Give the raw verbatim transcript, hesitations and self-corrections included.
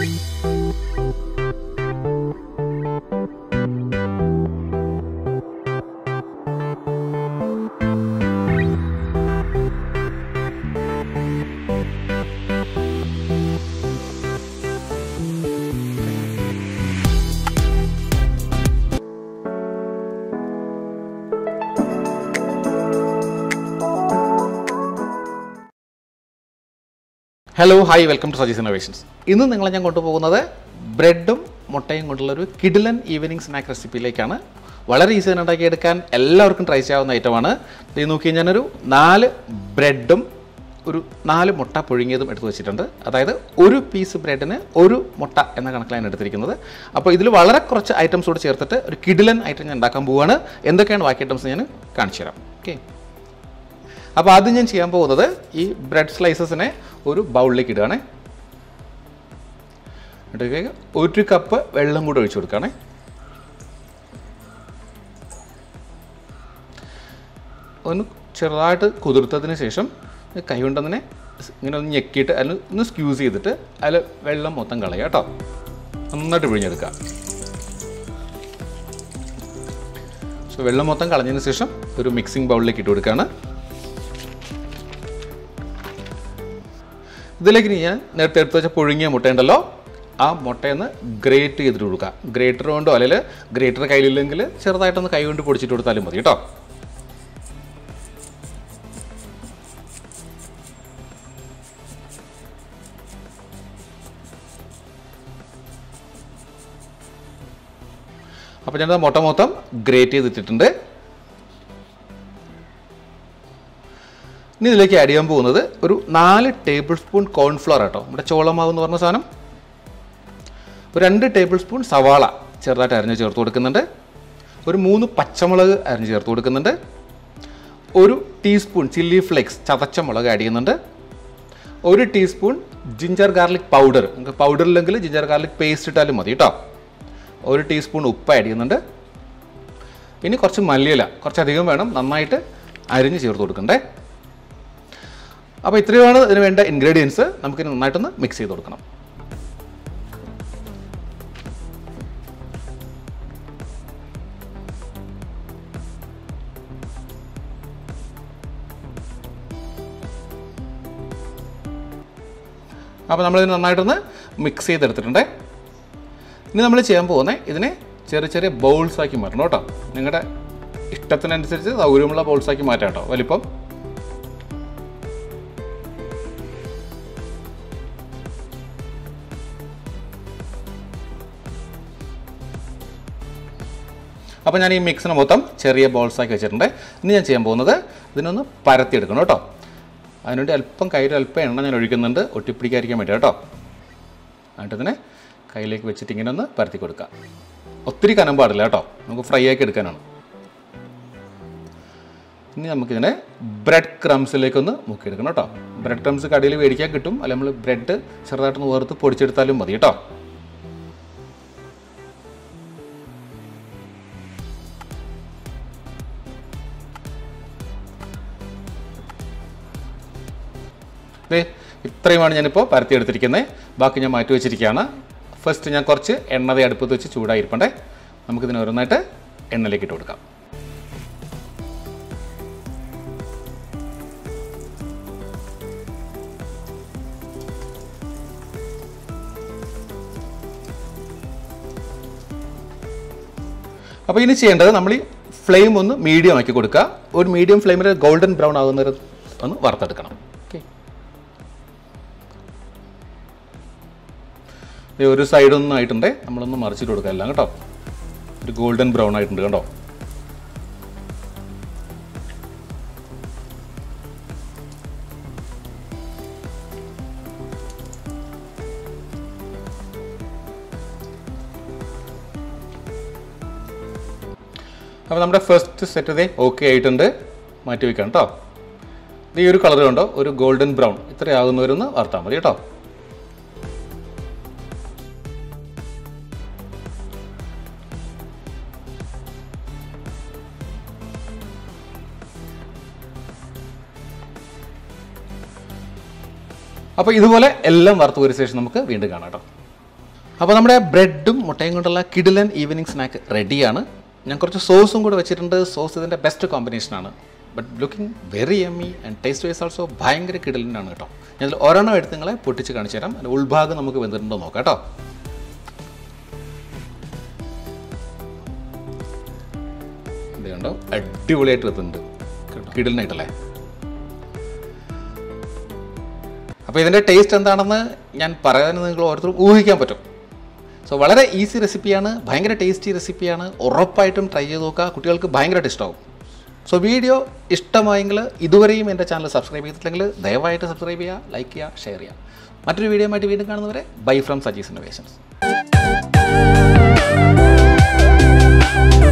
Hello, hi, welcome to Saji's Innovations. ഇന്ന് നിങ്ങളെ ഞാൻ കൊണ്ടുപോകുന്നത് ബ്രെഡും മുട്ടയും കൊണ്ടുള്ള ഒരു കിഡിലൻ ഈവനിങ് സ്നാക്ക് റെസിപ്പിയിലേക്കാണ്. വളരെ ഈസി ആയി ഉണ്ടാക്കിയെടുക്കാൻ എല്ലാവർക്കും ട്രൈ ചെയ്യാവുന്ന ഐറ്റമാണ്. ഇത് നോക്കി ഞാനൊരു നാല് ബ്രെഡും ഒരു നാല് മുട്ട പുഴുങ്ങിയതും എടുത്തു വെച്ചിട്ടുണ്ട്. അതായത് ഒരു പീസ് ബ്രെഡിന് ഒരു മുട്ട എന്ന കണക്കിലാണ് എടുത്തിരിക്കുന്നത്. അപ്പോൾ ഇതിൽ വളരെ കുറച്ച് ഐറ്റംസ് കൂടെ ചേർത്തിട്ട് ഒരു കിഡിലൻ ഐറ്റം ഞാൻ ഉണ്ടാക്കാൻ പോവുകയാണ്. എന്തൊക്കെയാണ് ബാക്കി ഐറ്റംസ് ഞാൻ കാണിച്ചു തരാം. ഓക്കെ, അപ്പോൾ ആദ്യം ഞാൻ ചെയ്യാൻ പോകുന്നത് ഈ ബ്രെഡ് സ്ലൈസസിനെ ഒരു ബൗളിലേക്ക് ഇടുകയാണേ. എന്നിട്ട് ഒരു കപ്പ് വെള്ളം കൂടെ ഒഴിച്ചു കൊടുക്കുകയാണേ. ഒന്ന് ചെറുതായിട്ട് കുതിർത്തതിന് ശേഷം കൈ കൊണ്ടതിനെ ഇങ്ങനെ ഒന്ന് ഞെക്കിയിട്ട് അതിൽ ഒന്ന് സ്ക്യൂസ് ചെയ്തിട്ട് അതിൽ വെള്ളം മൊത്തം കളയുക കേട്ടോ. നന്നായിട്ട് പിഴിഞ്ഞെടുക്കുക. സോ വെള്ളം മൊത്തം കളഞ്ഞതിന് ശേഷം ഒരു മിക്സിംഗ് ബൗളിലേക്ക് ഇട്ട് കൊടുക്കുകയാണ്. ഇതിലേക്ക് ഞാൻ നേരത്തെ എടുത്ത് വെച്ച പുഴുങ്ങിയ മുട്ടയുണ്ടല്ലോ, ആ മുട്ടയൊന്ന് ഗ്രേറ്റ് ചെയ്തിട്ട് കൊടുക്കുക. ഗ്രേറ്റർ കൊണ്ടോ അല്ലെങ്കിൽ ഗ്രേറ്റർ കയ്യിലില്ലെങ്കിൽ ചെറുതായിട്ടൊന്ന് കൈ കൊണ്ട് പൊടിച്ചിട്ട് കൊടുത്താലും മതി കേട്ടോ. അപ്പോൾ ഞാനത് മുട്ട മൊത്തം ഗ്രേറ്റ് ചെയ്തിട്ടിട്ടുണ്ട്. ഇനി ഇതിലേക്ക് ആഡ് ചെയ്യാൻ പോകുന്നത് ഒരു നാല് ടേബിൾ സ്പൂൺ കോൺഫ്ലവർ കേട്ടോ, നമ്മുടെ ചോളമാവ് എന്ന് പറഞ്ഞ സാധനം. ഒരു രണ്ട് ടേബിൾ സ്പൂൺ സവാള ചെറുതായിട്ട് അരിഞ്ഞ് ചേർത്ത് കൊടുക്കുന്നുണ്ട്. ഒരു മൂന്ന് പച്ചമുളക് അരിഞ്ഞ് ചേർത്ത് കൊടുക്കുന്നുണ്ട്. ഒരു ടീസ്പൂൺ ചില്ലി ഫ്ലേക്സ് ചതച്ച മുളക് ആഡ് ചെയ്യുന്നുണ്ട്. ഒരു ടീസ്പൂൺ ജിഞ്ചർ ഗാർലിക് പൗഡർ, നിങ്ങൾക്ക് പൗഡർ ഇല്ലെങ്കിൽ ജിഞ്ചർ ഗാർലിക് പേസ്റ്റ് ഇട്ടാലും മതി കേട്ടോ. ഒരു ടീസ്പൂൺ ഉപ്പ് ആഡ് ചെയ്യുന്നുണ്ട്. ഇനി കുറച്ച് മല്ലിയില, കുറച്ചധികം വേണം, നന്നായിട്ട് അരിഞ്ഞ് ചേർത്ത് കൊടുക്കണ്ടേ. അപ്പോൾ ഇത്രയുമാണ് ഇതിന് വേണ്ട ഇൻഗ്രീഡിയൻസ്. നമുക്കിനി നന്നായിട്ടൊന്ന് മിക്സ് ചെയ്ത് കൊടുക്കണം. അപ്പോൾ നമ്മളിതിന് നന്നായിട്ടൊന്ന് മിക്സ് ചെയ്തെടുത്തിട്ടുണ്ട്. ഇനി നമ്മൾ ചെയ്യാൻ പോകുന്നത് ഇതിനെ ചെറിയ ചെറിയ ബൗൾസാക്കി മാറ്റണം കേട്ടോ. നിങ്ങളുടെ ഇഷ്ടത്തിനനുസരിച്ച് സൗകര്യമുള്ള ബൗൾസാക്കി മാറ്റാം കേട്ടോ, വലിപ്പം. അപ്പോൾ ഞാൻ ഈ മിക്സിന് മൊത്തം ചെറിയ ബോൾസാക്കി വെച്ചിട്ടുണ്ട്. ഇനി ഞാൻ ചെയ്യാൻ പോകുന്നത് ഇതിനൊന്ന് പരത്തിയെടുക്കണം കേട്ടോ. അതിനുവേണ്ടി അല്പം കയ്യിൽ അല്പം എണ്ണ ഞാൻ ഒഴിക്കുന്നുണ്ട്, ഒട്ടിപ്പിടിക്കാതിരിക്കാൻ പറ്റുക കേട്ടോ. എന്നിട്ട് ഇതിനെ കയ്യിലേക്ക് വെച്ചിട്ട് ഇങ്ങനെ ഒന്ന് പരത്തി കൊടുക്കുക. ഒത്തിരി കനം പാടില്ല കേട്ടോ, നമുക്ക് ഫ്രൈ ആക്കി എടുക്കാനാണ്. ഇനി നമുക്കിതിനെ ബ്രെഡ് ക്രംസിലേക്കൊന്ന് മുക്കിയെടുക്കണം കേട്ടോ. ബ്രെഡ് ക്രംസ് കടയിൽ മേടിക്കാൻ കിട്ടും, അല്ല നമ്മൾ ബ്രെഡ് ചെറുതായിട്ടൊന്ന് വേർത്ത് പൊടിച്ചെടുത്താലും മതി കേട്ടോ. ഇത്രയുമാണ് ഞാനിപ്പോൾ പരത്തിയെടുത്തിരിക്കുന്നത്. ബാക്കി ഞാൻ മാറ്റി വെച്ചിരിക്കുകയാണ്. ഫസ്റ്റ് ഞാൻ കുറച്ച് എണ്ണ അടുപ്പത്ത് വെച്ച് ചൂടായിരിപ്പണ്ടേ. നമുക്കിതിന് ഓരോന്നായിട്ട് എണ്ണയിലേക്ക് ഇട്ട് കൊടുക്കാം. അപ്പോൾ ഇനി ചെയ്യേണ്ടത് നമ്മൾ ഈ ഫ്ലെയിം ഒന്ന് മീഡിയം ആക്കി കൊടുക്കുക. ഒരു മീഡിയം ഫ്ലെയിമിൽ ഗോൾഡൻ ബ്രൗൺ ആകുന്നവരെ ഒന്ന് വറുത്തെടുക്കണം. ഒരു സൈഡൊന്നും ആയിട്ടുണ്ടേ, നമ്മളൊന്ന് മറിച്ചിട്ട് കൊടുക്കുക എല്ലാം കേട്ടോ. ഒരു ഗോൾഡൻ ബ്രൗൺ ആയിട്ടുണ്ട് കേട്ടോ. അപ്പോൾ നമ്മുടെ ഫസ്റ്റ് സെറ്റ് ഇതേ ഓക്കെ ആയിട്ടുണ്ട്, മാറ്റി വയ്ക്കാം കേട്ടോ. ഇത് ഈ ഒരു കളർ കണ്ടോ, ഒരു ഗോൾഡൻ ബ്രൗൺ ഇത്രയാകുന്നവരൊന്ന് വറുത്താൽ മതി കേട്ടോ. അപ്പോൾ ഇതുപോലെ എല്ലാം വറുത്ത് പോയ ശേഷം നമുക്ക് വീണ്ടും കാണാം കേട്ടോ. അപ്പോൾ നമ്മുടെ ബ്രെഡും മുട്ടയും കൊണ്ടുള്ള കിഡിലൻ ഈവനിങ് സ്നാക്ക് റെഡിയാണ്. ഞാൻ കുറച്ച് സോസും കൂടെ വെച്ചിട്ടുണ്ട്. സോസ് ഇതിൻ്റെ ബെസ്റ്റ് കോമ്പിനേഷനാണ്. But looking very yummy and taste wise also ഭയങ്കര കിഡിലനാണ് കേട്ടോ. ഞാനതിൽ ഒരെണ്ണം എടുത്ത് നിങ്ങളെ പൊട്ടിച്ച് കാണിച്ചു തരാം. അതിൻ്റെ ഉൾഭാഗം നമുക്ക് വെന്തിട്ടുണ്ടോ നോക്കാം കേട്ടോ. ഇത് കണ്ടോ, അടിപൊളിയായിട്ട് വെത്തുന്നുണ്ട്, കിഡിലനായിട്ടല്ലേ. അപ്പോൾ ഇതിൻ്റെ ടേസ്റ്റ് എന്താണെന്ന് ഞാൻ പറയാൻ നിങ്ങൾ ഓരോരുത്തരും ഊഹിക്കാൻ പറ്റും. സോ വളരെ ഈസി റെസിപ്പിയാണ്, ഭയങ്കര ടേസ്റ്റി റെസിപ്പിയാണ്. ഉറപ്പായിട്ടും ട്രൈ ചെയ്ത് നോക്കുക, കുട്ടികൾക്ക് ഭയങ്കരമായിട്ട് ഇഷ്ടമാവും. സോ വീഡിയോ ഇഷ്ടമായെങ്കിൽ ഇതുവരെയും എൻ്റെ ചാനൽ സബ്സ്ക്രൈബ് ചെയ്തിട്ടില്ലെങ്കിൽ ദയവായിട്ട് സബ്സ്ക്രൈബ് ചെയ്യുക, ലൈക്ക് ചെയ്യുക, ഷെയർ ചെയ്യുക. മറ്റൊരു വീഡിയോ ആയിട്ട് വീണ്ടും കാണുന്നവരെ ബൈ ഫ്രം സജീസ് ഇന്നോവേഷൻസ്.